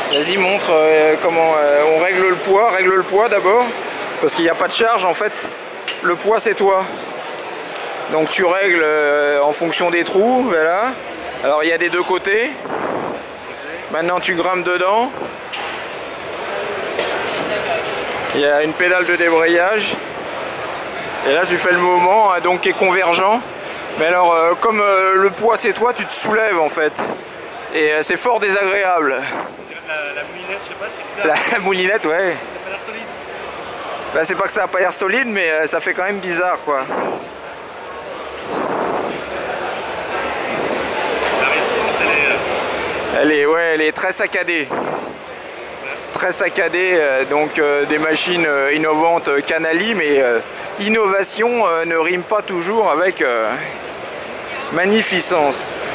Vas-y, montre comment on règle le poids d'abord, parce qu'il n'y a pas de charge en fait. Le poids c'est toi. Donc tu règles en fonction des trous, voilà. Alors il y a des deux côtés. Maintenant tu grimpes dedans. Il y a une pédale de débrayage. Et là tu fais le mouvement donc qui est convergent. Mais alors comme le poids c'est toi, tu te soulèves en fait. Et c'est fort désagréable. La moulinette, je sais pas, c'est bizarre. La moulinette, ouais. Ça a pas l'air solide. Bah, c'est pas que ça a pas l'air solide, mais ça fait quand même bizarre quoi. La résistance, elle est très saccadée. Très saccadée, donc des machines innovantes Canali, mais innovation ne rime pas toujours avec magnificence.